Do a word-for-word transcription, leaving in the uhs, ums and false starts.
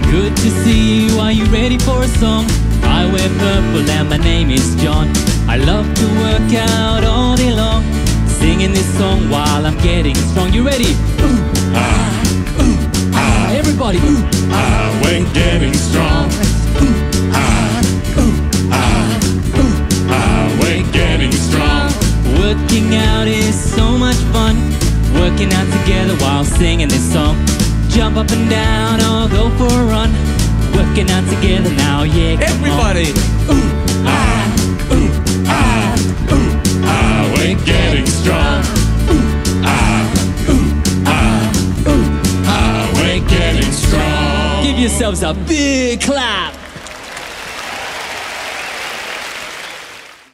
Good to see you, are you ready for a song? I wear purple and my name is John. I love to work out all day long, singing this song while I'm getting strong. You ready? Ooh, ah, ooh, ah. Everybody, ooh, Ah, we're getting strong. ooh, ah, ooh, ah, ooh, Ah, we're getting strong. Working out is so much fun, working out together while singing this song. Jump up and down or go for a run, working out together now, yeah, come Everybody. on. Ooh, ah, ooh, ah, ooh, Ah, we're getting strong. Ah, ooh, ah, ooh. ah, we're getting strong. Give yourselves a big clap.